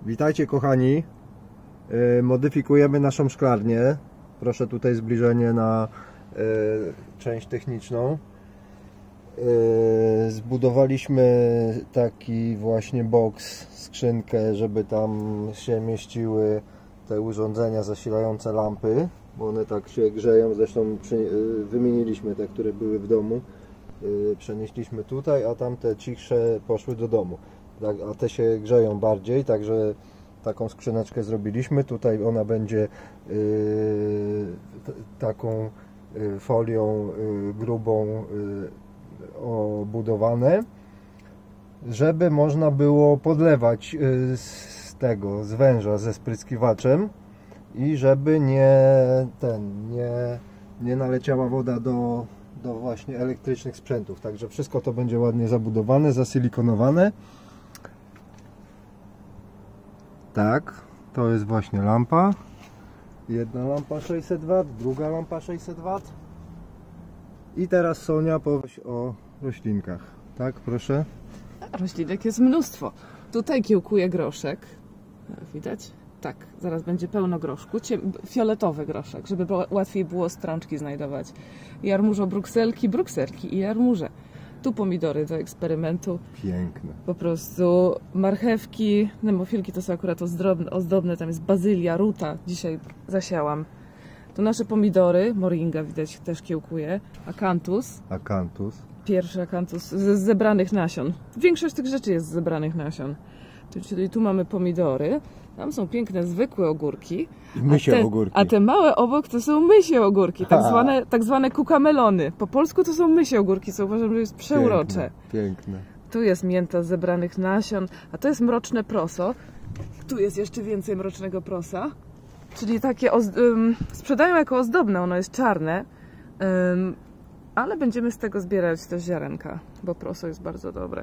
Witajcie kochani, modyfikujemy naszą szklarnię. Proszę tutaj zbliżenie na część techniczną. Zbudowaliśmy taki właśnie boks, skrzynkę, żeby tam się mieściły te urządzenia zasilające lampy, bo one tak się grzeją. Zresztą wymieniliśmy te, które były w domu, przenieśliśmy tutaj, a tamte cichsze poszły do domu. A te się grzeją bardziej, także taką skrzyneczkę zrobiliśmy. Tutaj ona będzie taką folią grubą obudowane, żeby można było podlewać z węża ze spryskiwaczem i żeby nie naleciała woda do właśnie elektrycznych sprzętów. Także wszystko to będzie ładnie zabudowane, zasilikonowane. Tak, to jest właśnie lampa. Jedna lampa 600 W, druga lampa 600 W. I teraz Sonia powie o roślinkach. Tak, proszę. Roślinek jest mnóstwo. Tutaj kiełkuje groszek. Widać? Tak, zaraz będzie pełno groszku. Fioletowy groszek, żeby łatwiej było strączki znajdować. Jarmużo brukselki i jarmuże. Tu pomidory do eksperymentu. Piękne. Po prostu marchewki, nemofilki to są akurat ozdobne, tam jest bazylia, ruta. Dzisiaj zasiałam. To nasze pomidory, moringa widać też kiełkuje. Akantus. Pierwszy akantus z zebranych nasion. Większość tych rzeczy jest z zebranych nasion. Czyli tu mamy pomidory. Tam są piękne, zwykłe ogórki. A te małe obok to są mysie ogórki, tak zwane kukamelony. Po polsku to są mysie ogórki, co uważam, że jest przeurocze. Piękne. Tu jest mięta z zebranych nasion, a to jest mroczne proso. Tu jest jeszcze więcej mrocznego prosa. Czyli takie sprzedają jako ozdobne, ono jest czarne. Ale będziemy z tego zbierać też ziarenka, bo proso jest bardzo dobre.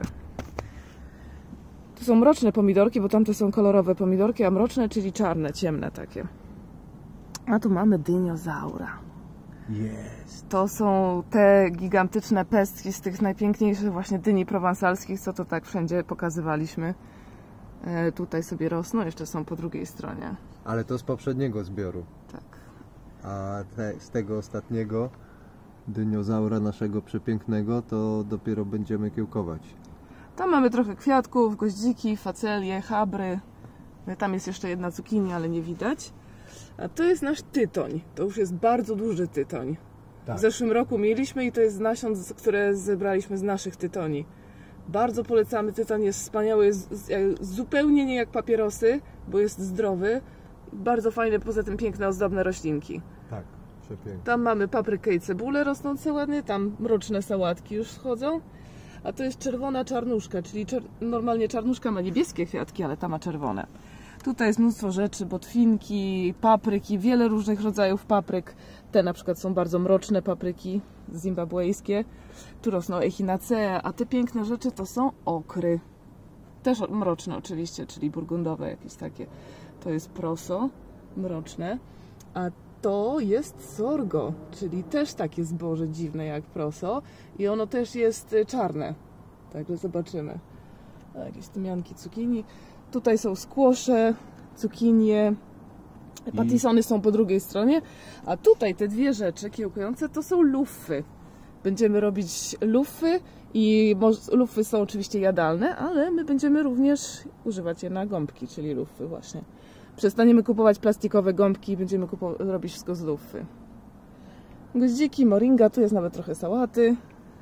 To są mroczne pomidorki, bo tamte są kolorowe pomidorki, a mroczne, czyli czarne, ciemne takie. A tu mamy dyniozaura. Jest. To są te gigantyczne pestki z tych najpiękniejszych właśnie dyni prowansalskich, co to tak wszędzie pokazywaliśmy. Tutaj sobie rosną, jeszcze są po drugiej stronie. Ale to z poprzedniego zbioru. Tak. A z tego ostatniego dyniozaura naszego przepięknego to dopiero będziemy kiełkować. Tam mamy trochę kwiatków, goździki, facelie, chabry. Tam jest jeszcze jedna cukinia, ale nie widać. A to jest nasz tytoń. To już jest bardzo duży tytoń. Tak. W zeszłym roku mieliśmy i to jest z nasion, które zebraliśmy z naszych tytoni. Bardzo polecamy. Tytoń jest wspaniały, jest zupełnie nie jak papierosy, bo jest zdrowy. Bardzo fajne, poza tym piękne, ozdobne roślinki. Tak, przepiękne. Tam mamy paprykę i cebulę rosnące ładnie, tam mroczne sałatki już schodzą. A to jest czerwona czarnuszka, czyli normalnie czarnuszka ma niebieskie kwiatki, ale ta ma czerwone. Tutaj jest mnóstwo rzeczy, botwinki, papryki, wiele różnych rodzajów papryk. Te na przykład są bardzo mroczne papryki zimbabwejskie. Tu rosną echinacea, a te piękne rzeczy to są okry. Też mroczne oczywiście, czyli burgundowe jakieś takie. To jest proso, mroczne. A to jest sorgo, czyli też takie zboże dziwne jak proso. I ono też jest czarne. Także zobaczymy. Jakieś tymianki, cukinii. Tutaj są skłosze, cukinie, patisony są po drugiej stronie. A tutaj te dwie rzeczy kiełkujące to są lufy. Będziemy robić lufy i lufy są oczywiście jadalne, ale my będziemy również używać je na gąbki, czyli lufy właśnie. Przestaniemy kupować plastikowe gąbki i będziemy robić wszystko z lufy. Goździki, moringa, tu jest nawet trochę sałaty.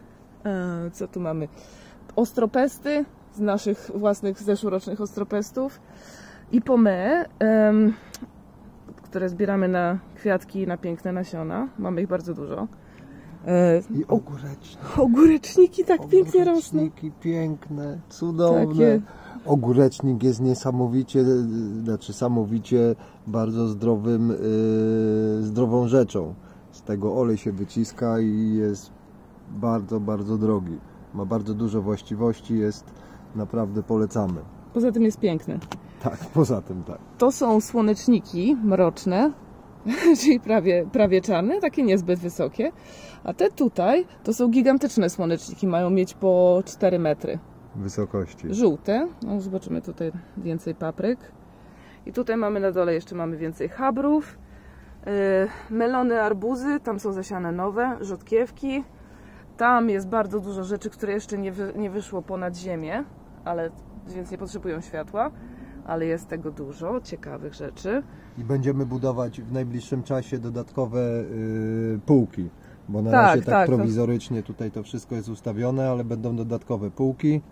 Co tu mamy? Ostropesty z naszych własnych zeszłorocznych ostropestów i pomee, które zbieramy na kwiatki i na piękne nasiona. Mamy ich bardzo dużo. I ogóreczniki tak pięknie rosną. Ogóreczki piękne, cudowne. Takie. Ogórecznik jest niesamowicie, samowicie bardzo zdrową rzeczą. Z tego olej się wyciska i jest bardzo, bardzo drogi. Ma bardzo dużo właściwości, naprawdę polecamy. Poza tym jest piękny. Tak, poza tym tak. To są słoneczniki mroczne, czyli prawie czarne, takie niezbyt wysokie. A te tutaj to są gigantyczne słoneczniki, mają mieć po 4 metry wysokości. Żółte, no zobaczymy tutaj więcej papryk. I tutaj mamy na dole jeszcze mamy więcej chabrów, melony, arbuzy, tam są zasiane nowe, rzodkiewki. Tam jest bardzo dużo rzeczy, które jeszcze nie wyszło ponad ziemię, więc nie potrzebują światła, ale jest tego dużo ciekawych rzeczy. I będziemy budować w najbliższym czasie dodatkowe półki, bo na razie tak prowizorycznie tutaj to wszystko jest ustawione, ale będą dodatkowe półki.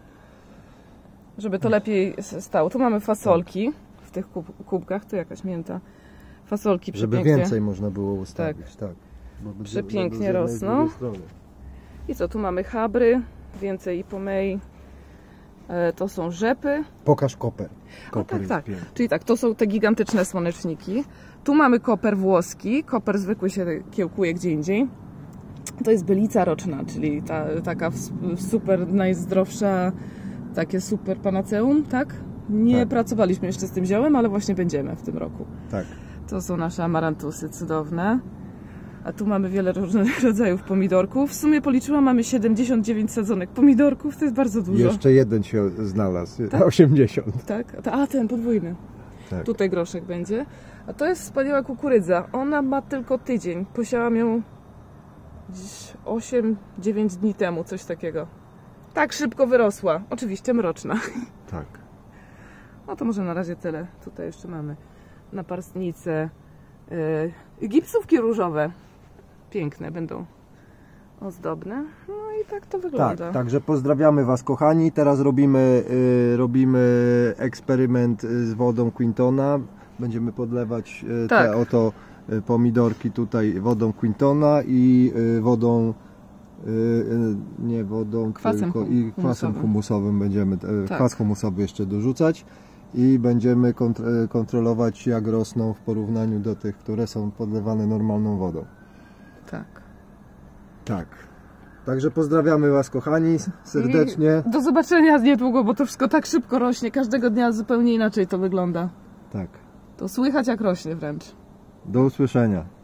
Żeby to lepiej stało. Tu mamy fasolki w tych kubkach, tu jakaś mięta. Fasolki przepięknie. Żeby więcej można było ustawić, tak. Przepięknie rosną. I co, tu mamy chabry, więcej ipomei. To są rzepy. Pokaż koper. Koper tak. Czyli tak, to są te gigantyczne słoneczniki. Tu mamy koper włoski. Koper zwykły się kiełkuje gdzie indziej. To jest bylica roczna, czyli taka super najzdrowsza, takie super panaceum, tak? Nie pracowaliśmy jeszcze z tym ziołem, ale właśnie będziemy w tym roku. Tak. To są nasze amarantusy cudowne. A tu mamy wiele różnych rodzajów pomidorków. W sumie policzyłam, mamy 79 sadzonek pomidorków, to jest bardzo dużo. Jeszcze jeden się znalazł, 80. Tak? A ten podwójny. Tak. Tutaj groszek będzie. A to jest wspaniała kukurydza. Ona ma tylko tydzień. Posiałam ją dziś 8-9 dni temu, coś takiego. Tak szybko wyrosła. Oczywiście mroczna. Tak. No to może na razie tyle. Tutaj jeszcze mamy naparstnice. Gipsówki różowe. Piękne będą, ozdobne. No i tak to wygląda. Tak, także pozdrawiamy Was, kochani. Teraz robimy eksperyment z wodą Quintona. Będziemy podlewać te oto pomidorki tutaj wodą Quintona i wodą, nie wodą, kwasem tylko i kwasem humusowym będziemy, kwas humusowy jeszcze dorzucać. I będziemy kontrolować, jak rosną w porównaniu do tych, które są podlewane normalną wodą. Tak. Tak. Także pozdrawiamy Was, kochani, serdecznie. I do zobaczenia niedługo, bo to wszystko tak szybko rośnie. Każdego dnia zupełnie inaczej to wygląda. Tak. To słychać, jak rośnie wręcz. Do usłyszenia.